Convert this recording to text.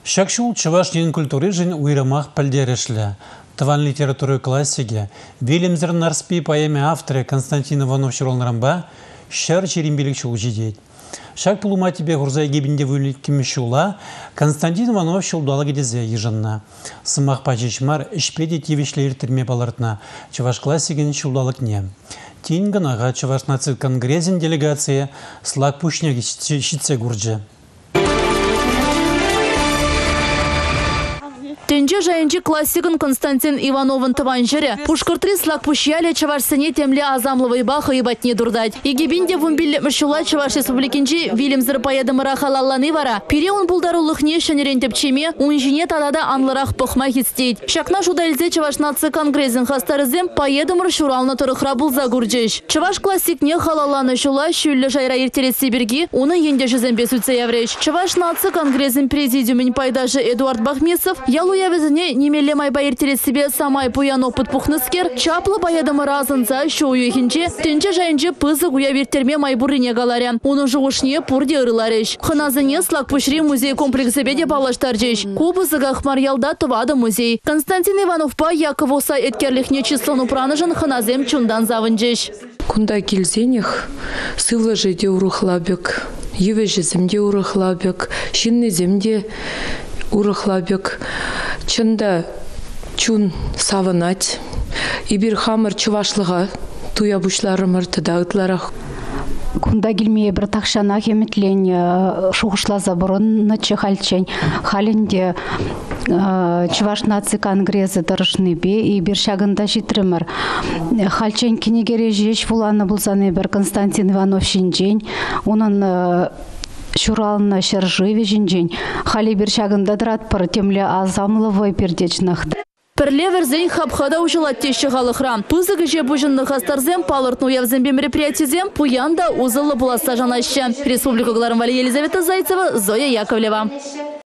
Шакшул чуваш ден культуры жин уйрамах пальдерешле. Тыван литературы классике, Вильямзер Нарспи поэме авторы Константин Иванов Шуролнрамба шар черембелик шул жидеть. Шак пулума тебе гурзай гибинде вылеткими шула, Константин Иванов шулдала гедезе ежанна. Сымах пачечмар шпеди тивишлер терме балартна, чуваш классиген шулдалык не. Тинганага чуваш наци конгрезин делегация слаг пушняги щитсе гурджи. Тенже жайынчы классикын Константин Ивановын тыванжыры. Пушкыртри слаг пушьяля чавашсыне темле азамлывый баха и батне дурдать. Егибинде вумбилле мшула чаваш республикинчи Вильямзер поедымыра халалланы вара. Пире он булдарулыхне шанерентеп чеме, унжине тадада анлырах похма хитстейт. Шакна жудальзе чаваш наци конгрезин хастарызем поедымыр шуралны тұрықра булза гурджеш. Чаваш классикне халалланы шула шүллі жайра ертеретси бірги, уны енде жызембе сүтсе явреш. Чаваш наци конгрезин президиумын пайдажы Эдуард Бахмесов ялу явезіне немеле майба ертерет себе самай пуян опыт пухныскер, чаплы баядымы разынца шоу ехінче, тенче жайынче пызы гуя вертерме майбурыне галаря. Уны жуғышне пурде ырылареш. Хыназыне слаг пушри музей комплексы беде палаштаржеш. Кубызыға хмарьялда тывады музей. Константин Иванов па Яковоса эткерлихне числону пранышын хыназем чундан завынжеш. Кунда килзенех сывлы жеде урыхлабек, евежі земде урыхлабек, шинны земде урыхлабек. Чында чун савынать, ибир хамыр чувашлыға туя бушларымыр тыдағытларах. Кунда гильмее бір тақшана хеметлен шуғышла заборон наче хальчен. Халінде чуваш наци конгрезы дырышны бе и бір шагында житрымыр. Хальчен кенегере жеш вуланы бұлзаны бір Константин Иванов шинжен. Оның шуралына шыржыве жинжен. Хали бір шагында дырат пыр темле азамлывой пердечнах. Пірле верзен хабхада ужылат теші ғалықрам. Пызығы же бұжынны хастарзем палыртну явзембе мероприятизем пуянда узылы бұласа жанашы. Республика Гларым Вали Елизавета Зайцева, Зоя Яковлева.